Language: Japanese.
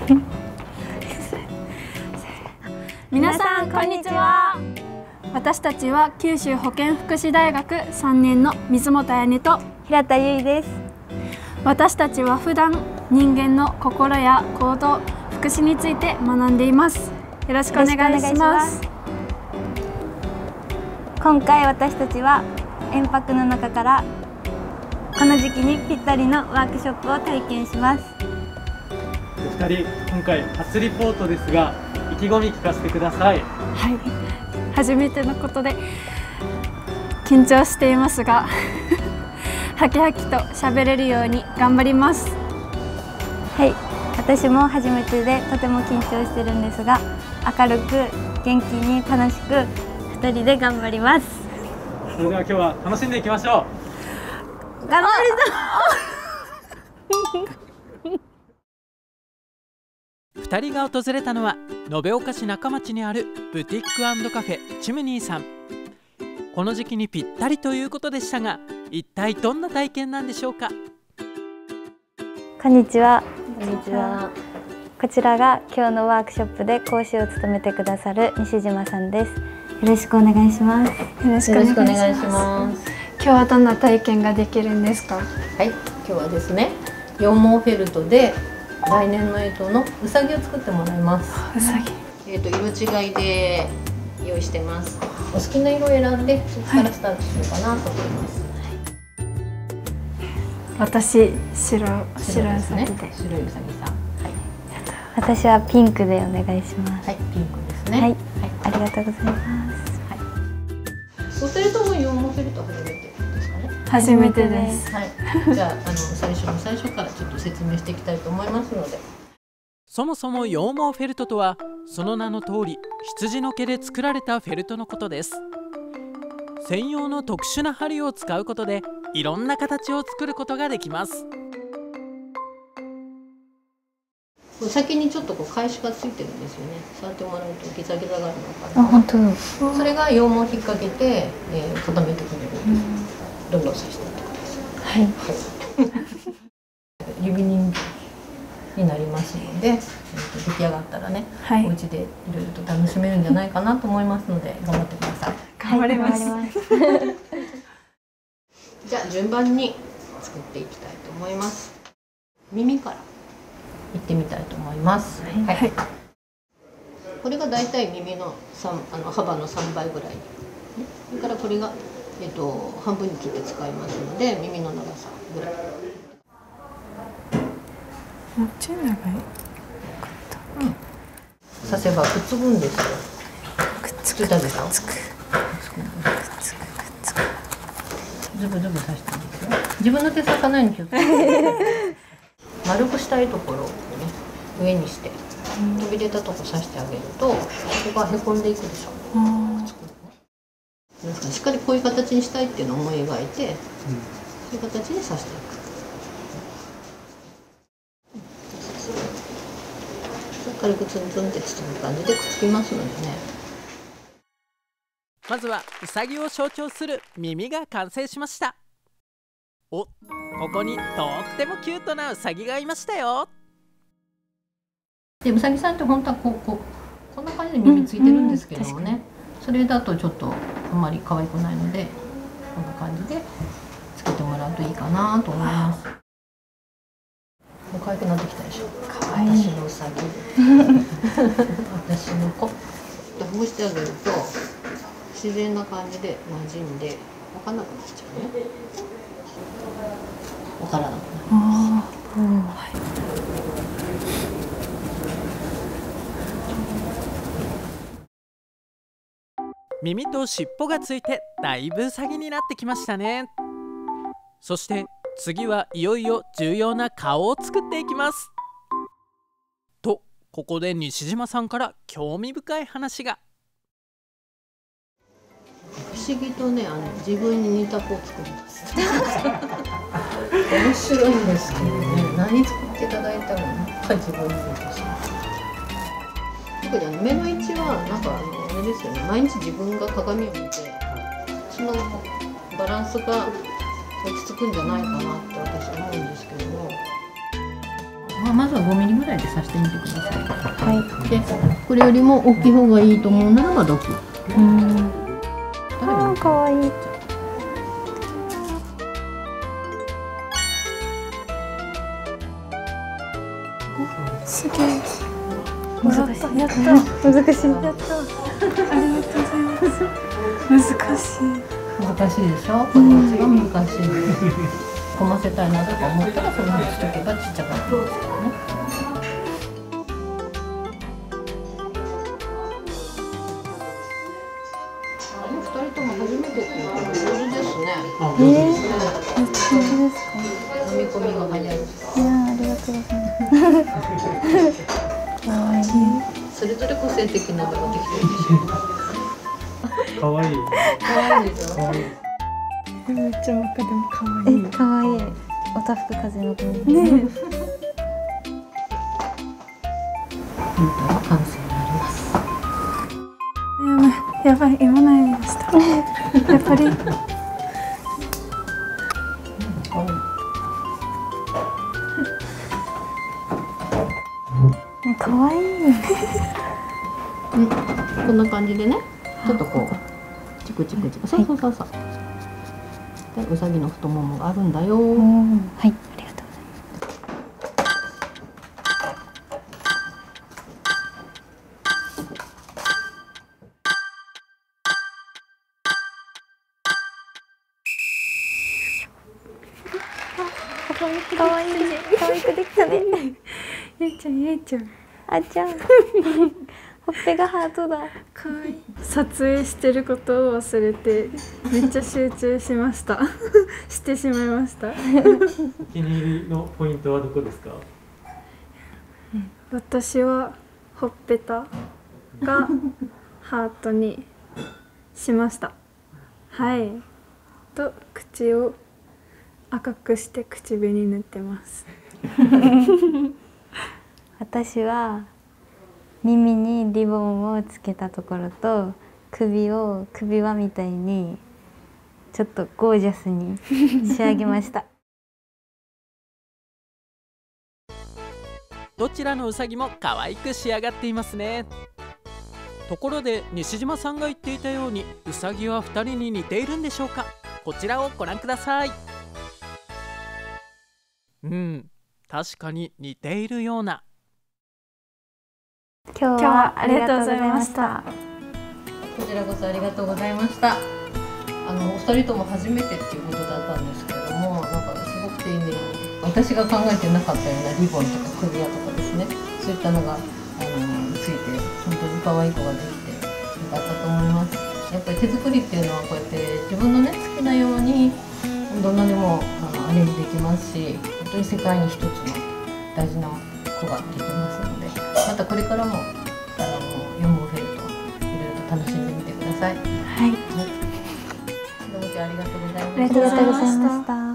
皆さんこんにちは。私たちは九州保健福祉大学3年の水本彩音と平田優衣です。 私たちは普段人間の心や行動、福祉について学んでいます。よろしくお願いします。 今回私たちは延泊の中からこの時期にぴったりのワークショップを体験します。 お二人、今回初リポートですが、意気込み聞かせてください。 はい、初めてのことで緊張していますがはきはきと喋れるように頑張ります。 はい、私も初めてでとても緊張してるんですが、明るく元気に楽しく2人で頑張ります。 それでは今日は楽しんでいきましょう。 頑張るぞ 2人が訪れたのは延岡市中町にあるブティック&カフェチムニーさん。この時期にぴったりということでしたが、一体どんな体験なんでしょうか。 こんにちは。こんにちは。こちらが今日のワークショップで講師を務めてくださる西島さんです。よろしくお願いします。 よろしくお願いします。今日はどんな体験ができるんですか。 はい、今日はですね、羊毛フェルトで来年の干支のうさぎを作ってもらいます。 うさぎ。 色違いで用意してます。お好きな色を選んで、そこからスタートしようかなと思います。 私、白うさぎで。 白いうさぎさん。はい。 私はピンクでお願いします。 はい、ピンクですね。 はい、ありがとうございます。 はい。お二人とも羊毛フェルト初めてですかね。 初めてです。 はい。じゃあ最初からちょっと説明していきたいと思いますので。 そもそも羊毛フェルトとは、その名の通り羊の毛で作られたフェルトのことです。専用の特殊な針を使うことでいろんな形を作ることができます。 先にちょっと返しがついてるんですよね。触ってもらうとギザギザがあるのかな。 あ、本当。 それが羊毛を引っ掛けて、固めてくれる。どんどん刺していってください。はい。指人形になりますので、出来上がったらね、 はい、 お家でいろいろと楽しめるんじゃないかなと思いますので、頑張ってください。 頑張ります。 じゃあ順番に作っていきたいと思います。耳からいってみたいと思います。はい。これがだいたい耳の幅の3倍ぐらい。それからこれが半分に切って使いますので、耳の長さぐらい。 もうちょい長い。 刺せばくっつくんですよ。 くっつくでしょ。ズブズブ刺していいですよ。自分の手刺さないように気をつけて。丸くしたいところをね、上にして飛び出たとこ刺してあげると、ここがへこんでいくでしょ。しっかりこういう形にしたいっていうのを思い描いて、そういう形に刺していく。軽くツンツンって包む感じでくっつきますのでね。 まずはうさぎを象徴する耳が完成しました。お、ここにとってもキュートなうさぎがいましたよ。 でうさぎさんって本当はこんな感じで耳ついてるんですけどもね、それだとちょっとあんまり可愛くないので、こんな感じでつけてもらうといいかなと思います。もう可愛くなってきたでしょ。可愛い。私のうさぎ私の子ほぐしてあげると自然な感じで馴染んで分かんなくなっちゃうね。分からなくなります。 耳と尻尾がついてだいぶうさぎになってきましたね。そして次はいよいよ重要な顔を作っていきます。とここで西島さんから興味深い話が。 不思議とね、自分に似た子を作ります。面白いんですけどね、何作っていただいたらなんか自分に似てしまう。特に目の位置はなんかあれですよね、毎日自分が鏡を見てそのバランスが落ち着くんじゃないかなって私は思うんですけども、 まずは5ミリぐらいで刺してみてください。 はい。 でこれよりも大きい方がいいと思うならば6。 あー、かわいい。 すげえ。 難しい。 やった。 難しい。 やった。ありがとうございます。難しい。 難しいでしょ。これが一番難しい。込ませたいなとか思ったらそれにしとけばちっちゃくなるんですからね。2人とも初めてっていうのは上手ですね。 本当ですか。 飲み込みが早い。 いや、ありがとうございます。かわいい。 それぞれ個性的なのができてるでしょ。 かわいい。 可愛いでしょ。 かわいい。 めっちゃ若でも可愛い。 かわいい。おたふく風の子ね。 ね。 完成になります。 やばい、今悩みました。やっぱり。 かわいい。 こんな感じでね、ちょっとこうチクチクチク、そうそうそうそう。で、うさぎの太ももがあるんだよ。 はい、ありがとうございます。かわいい。かわいくできたね。 ゆいちゃん、ゆいちゃん。 あちゃん。ほっぺがハートだ。 可愛い。撮影してることを忘れて、めっちゃ集中しました。してしまいました。 お気に入りのポイントはどこですか？ 私はほっぺたがハートにしました。はい。と口を赤くして口紅塗ってます。 私は耳にリボンをつけたところと首輪みたいにちょっとゴージャスに仕上げました。 どちらのうさぎも可愛く仕上がっていますね。ところで西島さんが言っていたようにうさぎは2人に似ているんでしょうか。こちらをご覧ください。確かに似ているような。 今日はありがとうございました。 こちらこそありがとうございました。お二人とも初めてっていうことだったんですけれども、なんかすごく丁寧に私が考えてなかったようなリボンとか首輪とかですね、そういったのがついて本当に可愛い子ができてよかったと思います。やっぱり手作りっていうのはこうやって自分のね好きなようにどんなでもアレンジできますし、本当に世界に一つの大事な子ができますので、またこれからもヨモフェルトいろいろと楽しんでみてください。 はい。 どうもありがとうございました。 ありがとうございました。